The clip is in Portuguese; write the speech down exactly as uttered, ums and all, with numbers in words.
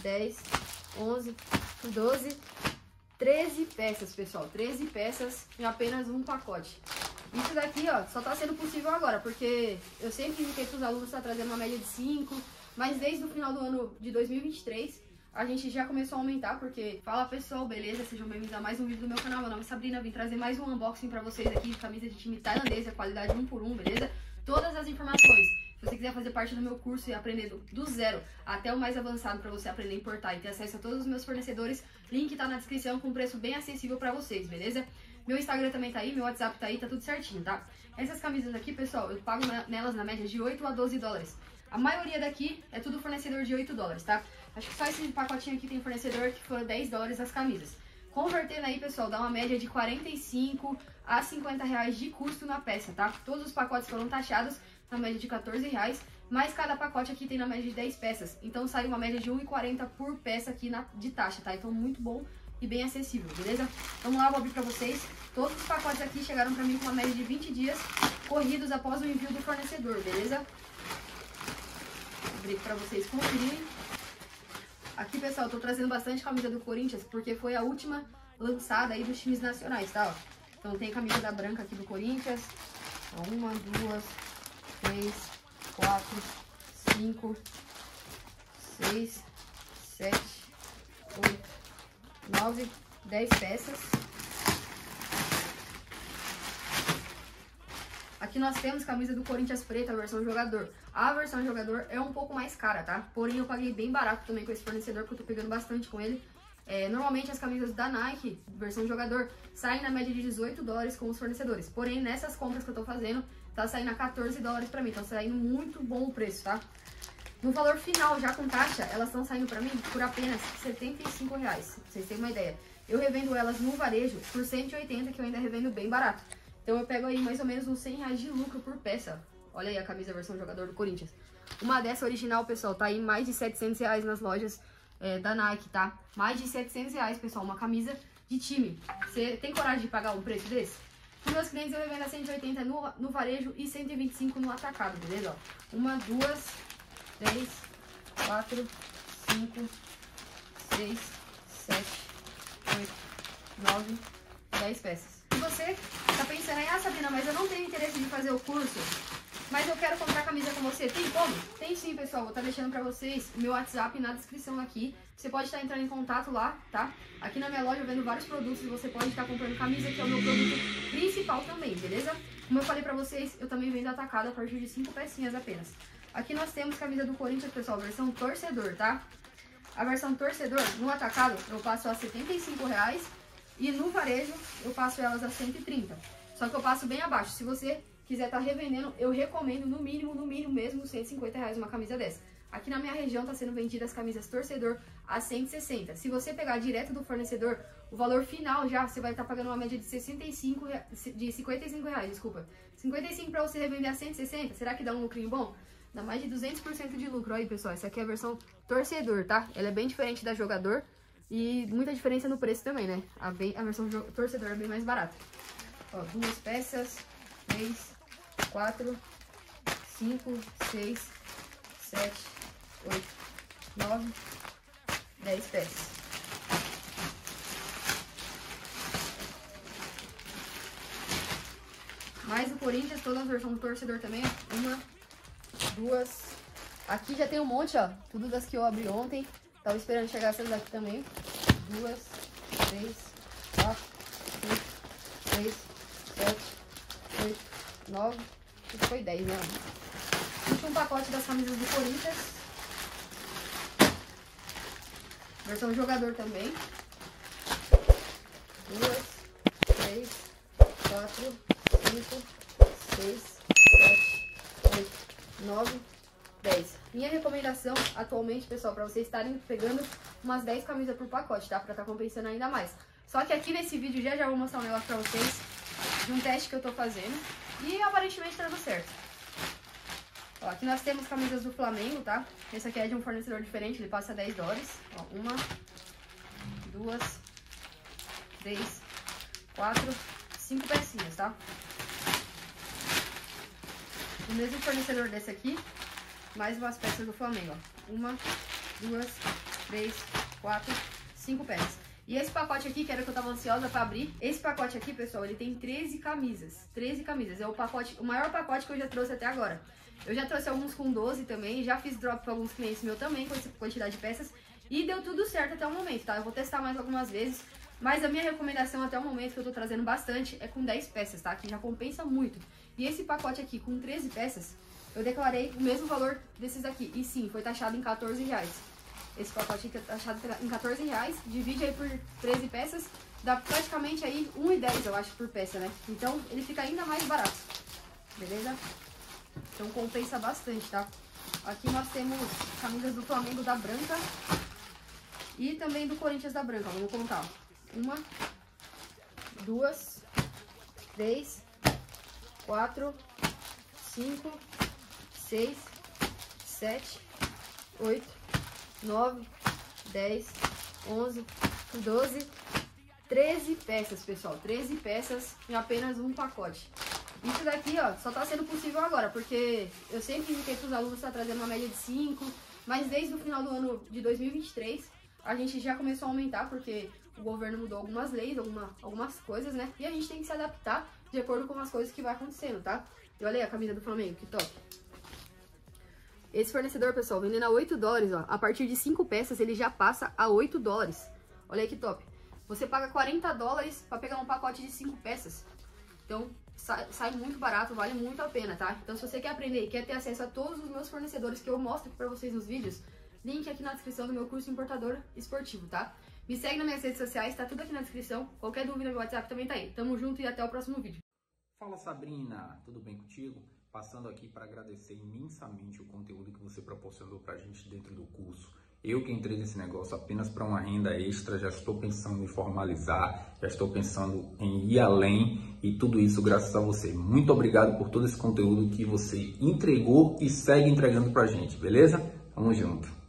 dez, onze, doze, treze peças, pessoal. treze peças em apenas um pacote. Isso daqui, ó, só tá sendo possível agora, porque eu sempre indiquei pros alunos tá trazendo uma média de cinco, mas desde o final do ano de dois mil e vinte e três, a gente já começou a aumentar, porque... Fala, pessoal, beleza? Sejam bem-vindos a mais um vídeo do meu canal. Meu nome é Sabrina, vim trazer mais um unboxing pra vocês aqui de camisa de time tailandesa, qualidade um por um, beleza? Todas as informações. Se você quiser fazer parte do meu curso e aprender do, do zero até o mais avançado para você aprender a importar e ter acesso a todos os meus fornecedores, link tá na descrição com preço bem acessível para vocês, beleza? Meu Instagram também tá aí, meu WhatsApp tá aí, tá tudo certinho, tá? Essas camisas aqui, pessoal, eu pago na, nelas na média de oito a doze dólares. A maioria daqui é tudo fornecedor de oito dólares, tá? Acho que só esse pacotinho aqui tem fornecedor que for dez dólares as camisas. Convertendo aí, pessoal, dá uma média de quarenta e cinco a cinquenta reais de custo na peça, tá? Todos os pacotes foram taxados na média de quatorze reais, mas cada pacote aqui tem na média de dez peças. Então sai uma média de um real e quarenta centavos por peça aqui na, de taxa, tá? Então muito bom e bem acessível, beleza? Vamos lá, vou abrir pra vocês. Todos os pacotes aqui chegaram pra mim com uma média de vinte dias corridos após o envio do fornecedor, beleza? Vou abrir pra vocês conferirem. Aqui, pessoal, eu tô trazendo bastante camisa do Corinthians, porque foi a última lançada aí dos times nacionais, tá? Ó, então tem camisa da branca aqui do Corinthians. Uma, duas, três, quatro, cinco, seis, sete, oito, nove, dez peças. Aqui nós temos camisa do Corinthians preta, a versão jogador. A versão jogador é um pouco mais cara, tá? Porém, eu paguei bem barato também com esse fornecedor, porque eu tô pegando bastante com ele. É, normalmente as camisas da Nike, versão jogador, saem na média de dezoito dólares com os fornecedores. Porém, nessas compras que eu tô fazendo, tá saindo a quatorze dólares pra mim. Tá saindo muito bom o preço, tá? No valor final, já com taxa, elas estão saindo pra mim por apenas setenta e cinco reais. Pra vocês terem uma ideia. Eu revendo elas no varejo por cento e oitenta, que eu ainda revendo bem barato. Então eu pego aí mais ou menos uns cem reais de lucro por peça. Olha aí a camisa versão jogador do Corinthians. Uma dessa original, pessoal, tá aí mais de setecentos reais nas lojas é, da Nike, tá? Mais de setecentos reais, pessoal, uma camisa de time. Você tem coragem de pagar um preço desse? Para meus clientes eu revendo a cento e oitenta no, no varejo e cento e vinte e cinco no atacado, beleza? Ó, uma, duas, três, quatro, cinco, seis, sete, oito, nove, dez peças. Se você tá pensando aí, ah, Sabrina, mas eu não tenho interesse de fazer o curso, mas eu quero comprar camisa com você, tem como? Tem sim, pessoal, vou estar deixando pra vocês o meu WhatsApp na descrição aqui. Você pode estar entrando em contato lá, tá? Aqui na minha loja eu vendo vários produtos e você pode estar comprando camisa, que é o meu produto principal também, beleza? Como eu falei pra vocês, eu também vendo atacado a partir de cinco pecinhas apenas. Aqui nós temos camisa do Corinthians, pessoal, versão torcedor, tá? A versão torcedor, no atacado, eu passo a setenta e cinco reais. E no varejo, eu passo elas a cento e trinta. Só que eu passo bem abaixo. Se você quiser estar tá revendendo, eu recomendo no mínimo, no mínimo mesmo, cento e cinquenta reais uma camisa dessa. Aqui na minha região tá sendo vendidas as camisas torcedor a cento e sessenta. Se você pegar direto do fornecedor, o valor final já, você vai estar tá pagando uma média de, sessenta e cinco, de cinquenta e cinco reais, desculpa. cinquenta e cinco para você revender a cento e sessenta, será que dá um lucrinho bom? Dá mais de duzentos por cento de lucro. Aí, pessoal, essa aqui é a versão torcedor, tá? Ela é bem diferente da jogador. E muita diferença no preço também, né? A, bem, a versão torcedor é bem mais barata. Ó, duas peças, três, quatro, cinco, seis, sete, oito, nove, dez peças. Mais o Corinthians, toda a versão do torcedor também, ó. Uma, duas. Aqui já tem um monte, ó. Tudo das que eu abri ontem. Tava esperando chegar essas daqui também. Duas, três, quatro, cinco, seis, sete, oito, nove. Acho que foi dez, né? Último pacote das camisas do Corinthians. Versão jogador também. Duas, três, quatro, cinco, seis, sete, oito, nove, dez. Minha recomendação atualmente, pessoal, para vocês estarem pegando umas dez camisas por pacote, tá? Pra estar tá compensando ainda mais. Só que aqui nesse vídeo já já vou mostrar um negócio pra vocês de um teste que eu tô fazendo e aparentemente tá dando certo. Ó, aqui nós temos camisas do Flamengo, tá? Esse aqui é de um fornecedor diferente, ele passa dez dólares. Ó, uma, duas, três, quatro, cinco pecinhas, tá? O mesmo fornecedor desse aqui. Mais umas peças do Flamengo, ó. Uma, duas, três, quatro, cinco peças. E esse pacote aqui, que era o que eu tava ansiosa pra abrir, esse pacote aqui, pessoal, ele tem treze camisas. treze camisas, é o pacote, o maior pacote que eu já trouxe até agora. Eu já trouxe alguns com doze também, já fiz drop pra alguns clientes meus também, com essa quantidade de peças. E deu tudo certo até o momento, tá? Eu vou testar mais algumas vezes, mas a minha recomendação até o momento, que eu tô trazendo bastante, é com dez peças, tá? Que já compensa muito. E esse pacote aqui, com treze peças, eu declarei o mesmo valor desses aqui. E sim, foi taxado em quatorze reais. Esse pacote aqui é taxado em quatorze reais, divide aí por treze peças, dá praticamente aí um real e dez, eu acho, por peça, né? Então, ele fica ainda mais barato, beleza? Então, compensa bastante, tá? Aqui nós temos camisas do Flamengo da branca e também do Corinthians da branca. Vamos contar, ó. Uma, duas, três, quatro, cinco, seis, sete, oito, nove, dez, onze, doze, treze peças, pessoal. treze peças em apenas um pacote. Isso daqui, ó, só tá sendo possível agora, porque eu sempre indiquei pros alunos estar trazendo uma média de cinco, mas desde o final do ano de dois mil e vinte e três, a gente já começou a aumentar, porque o governo mudou algumas leis, alguma, algumas coisas, né? E a gente tem que se adaptar de acordo com as coisas que vai acontecendo, tá? E olha aí a camisa do Flamengo, que top. Esse fornecedor, pessoal, vendendo a oito dólares, ó, a partir de cinco peças ele já passa a oito dólares. Olha aí que top. Você paga quarenta dólares para pegar um pacote de cinco peças. Então, sai, sai muito barato, vale muito a pena, tá? Então, se você quer aprender e quer ter acesso a todos os meus fornecedores que eu mostro aqui pra vocês nos vídeos, link aqui na descrição do meu curso Importador Esportivo, tá? Me segue nas minhas redes sociais, tá tudo aqui na descrição. Qualquer dúvida, meu WhatsApp também tá aí. Tamo junto e até o próximo vídeo. Fala, Sabrina, tudo bem contigo? Passando aqui para agradecer imensamente o conteúdo que você proporcionou para a gente dentro do curso. Eu que entrei nesse negócio apenas para uma renda extra, já estou pensando em formalizar, já estou pensando em ir além e tudo isso graças a você. Muito obrigado por todo esse conteúdo que você entregou e segue entregando para a gente, beleza? Tamo junto.